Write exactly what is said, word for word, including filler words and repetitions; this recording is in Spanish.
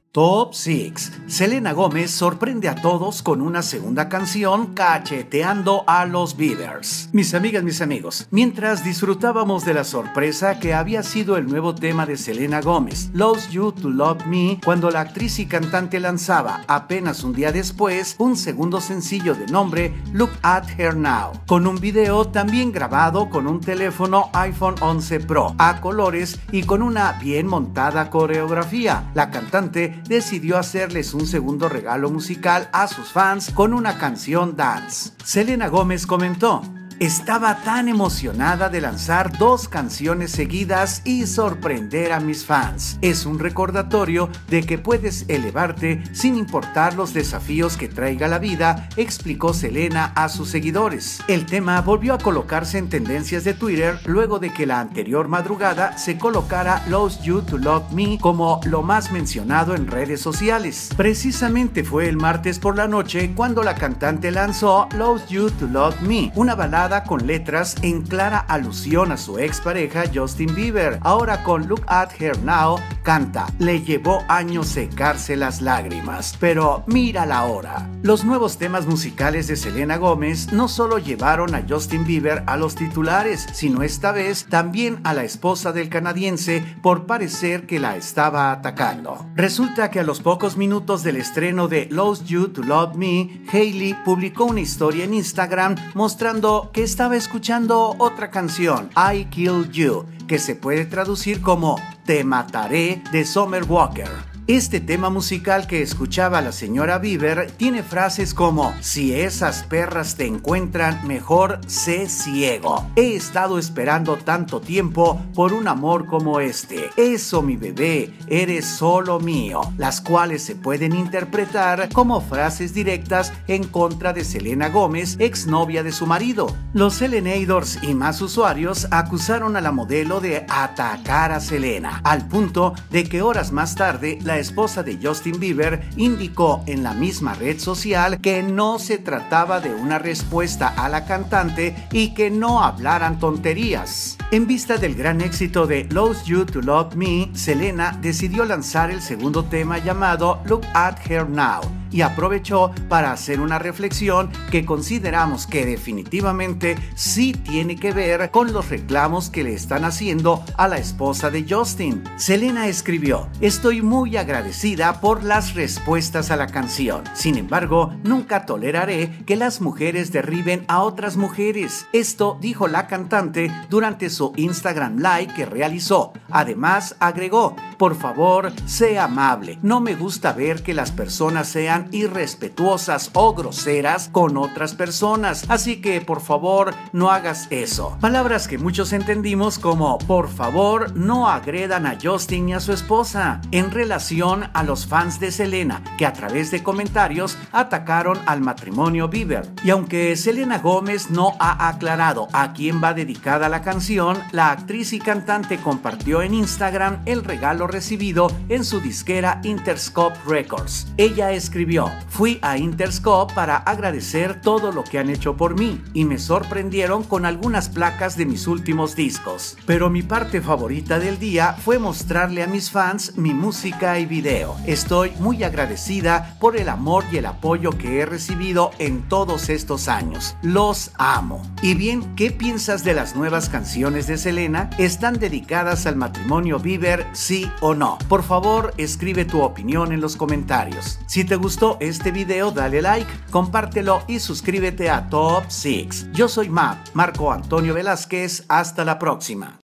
Top seis. Selena Gómez sorprende a todos con una segunda canción cacheteando a los Beavers. Mis amigas, mis amigos, mientras disfrutábamos de la sorpresa que había sido el nuevo tema de Selena Gómez, Lost You to Love Me, cuando la actriz y cantante lanzaba apenas un día después un segundo sencillo de nombre Look at Her Now, con un video también grabado con un teléfono iPhone once Pro a colores y con una bien montada coreografía. La cantante decidió hacerles un segundo regalo musical a sus fans con una canción dance. Selena Gómez comentó: estaba tan emocionada de lanzar dos canciones seguidas y sorprender a mis fans. Es un recordatorio de que puedes elevarte sin importar los desafíos que traiga la vida, explicó Selena a sus seguidores. El tema volvió a colocarse en tendencias de Twitter luego de que la anterior madrugada se colocara Lost You to Love Me como lo más mencionado en redes sociales. Precisamente fue el martes por la noche cuando la cantante lanzó Lost You to Love Me, una balada con letras en clara alusión a su expareja Justin Bieber. Ahora con Look at Her Now canta: le llevó años secarse las lágrimas, pero mírala ahora. Los nuevos temas musicales de Selena Gómez no solo llevaron a Justin Bieber a los titulares, sino esta vez también a la esposa del canadiense por parecer que la estaba atacando. Resulta que a los pocos minutos del estreno de Lost You to Love Me, Hailey publicó una historia en Instagram mostrando que estaba escuchando otra canción, I Kill You, que se puede traducir como Te mataré, de Summer Walker. Este tema musical que escuchaba la señora Bieber tiene frases como: si esas perras te encuentran, mejor sé ciego. He estado esperando tanto tiempo por un amor como este. Eso, mi bebé, eres solo mío. Las cuales se pueden interpretar como frases directas en contra de Selena Gómez, exnovia de su marido. Los Selenadors y más usuarios acusaron a la modelo de atacar a Selena, al punto de que horas más tarde la esposa de Justin Bieber indicó en la misma red social que no se trataba de una respuesta a la cantante y que no hablaran tonterías. En vista del gran éxito de Lost You to Love Me, Selena decidió lanzar el segundo tema llamado Look at Her Now y aprovechó para hacer una reflexión que consideramos que definitivamente sí tiene que ver con los reclamos que le están haciendo a la esposa de Justin. Selena escribió: estoy muy agradecida por las respuestas a la canción. Sin embargo, nunca toleraré que las mujeres derriben a otras mujeres. Esto dijo la cantante durante su Instagram Live que realizó. Además, agregó: por favor, sé amable. No me gusta ver que las personas sean irrespetuosas o groseras con otras personas, así que por favor no hagas eso. Palabras que muchos entendimos como: por favor no agredan a Justin ni a su esposa, en relación a los fans de Selena que a través de comentarios atacaron al matrimonio Bieber. Y aunque Selena Gómez no ha aclarado a quién va dedicada la canción, la actriz y cantante compartió en Instagram el regalo recibido en su disquera Interscope Records. Ella escribió: fui a Interscope para agradecer todo lo que han hecho por mí y me sorprendieron con algunas placas de mis últimos discos. Pero mi parte favorita del día fue mostrarle a mis fans mi música y video. Estoy muy agradecida por el amor y el apoyo que he recibido en todos estos años. Los amo. Y bien, ¿qué piensas de las nuevas canciones de Selena? ¿Están dedicadas al matrimonio Bieber, sí o no? Por favor, escribe tu opinión en los comentarios. Si te gustó este video, dale like, compártelo y suscríbete a Top seis. Yo soy Matt, Marco Antonio Velázquez. Hasta la próxima.